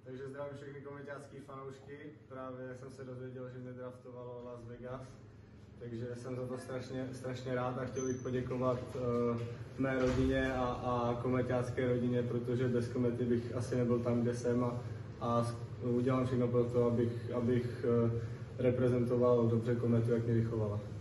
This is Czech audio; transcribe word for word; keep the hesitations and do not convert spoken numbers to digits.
Takže zdravím všechny komeťácký fanoušky. Právě jsem se dozvěděl, že mě draftovalo Las Vegas. Takže jsem za to strašně, strašně rád a chtěl bych poděkovat uh, mé rodině a, a komeťácké rodině, protože bez komety bych asi nebyl tam, kde jsem a, a udělám všechno pro to, abych, abych uh, reprezentoval dobře kometu, jak mě vychovala.